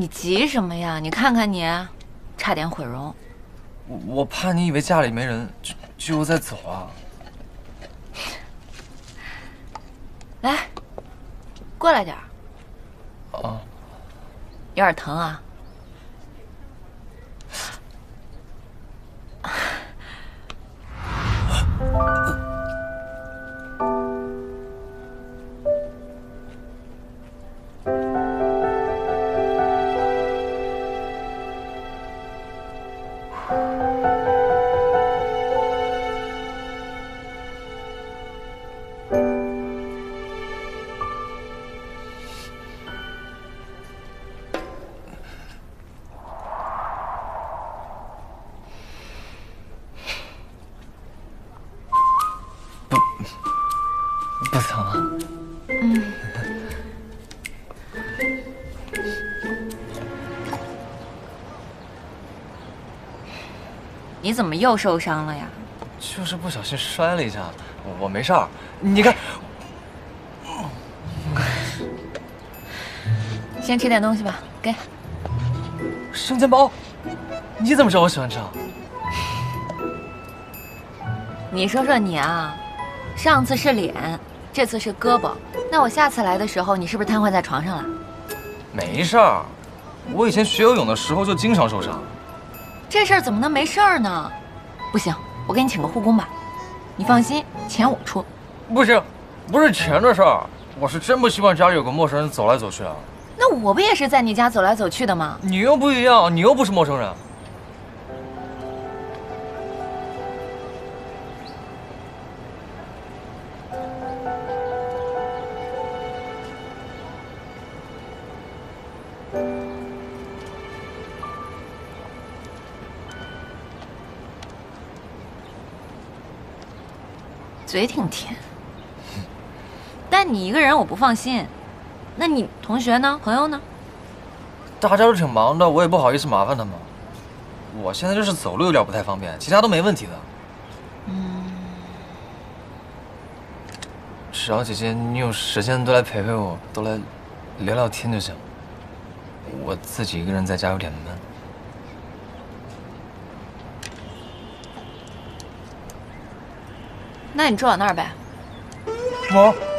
急什么呀？你看看你，差点毁容。 我怕你以为家里没人，就再走啊。 来，过来点儿。 啊， 有点疼啊。 不疼啊。 你怎么又受伤了呀？ 就是不小心摔了一下，我没事儿。你看， 先吃点东西吧，给。 生煎包，你怎么知道我喜欢吃啊？ 你说说你啊，上次是脸，这次是胳膊，那我下次来的时候，你是不是瘫痪在床上了？ 没事儿，我以前学游泳的时候就经常受伤。 这事儿怎么能没事儿呢？不行，我给你请个护工吧。你放心，钱我出。 不行，不是钱的事儿，我是真不希望家里有个陌生人走来走去啊。 那我不也是在你家走来走去的吗？ 你又不一样，你又不是陌生人。 嘴挺甜，但你一个人我不放心。那你同学呢？朋友呢？ 大家都挺忙的，我也不好意思麻烦他们。我现在就是走路有点不太方便，其他都没问题的。只要姐姐你有时间多来陪陪我，多来聊聊天就行。我自己一个人在家有点闷。 那你住我那儿呗。 我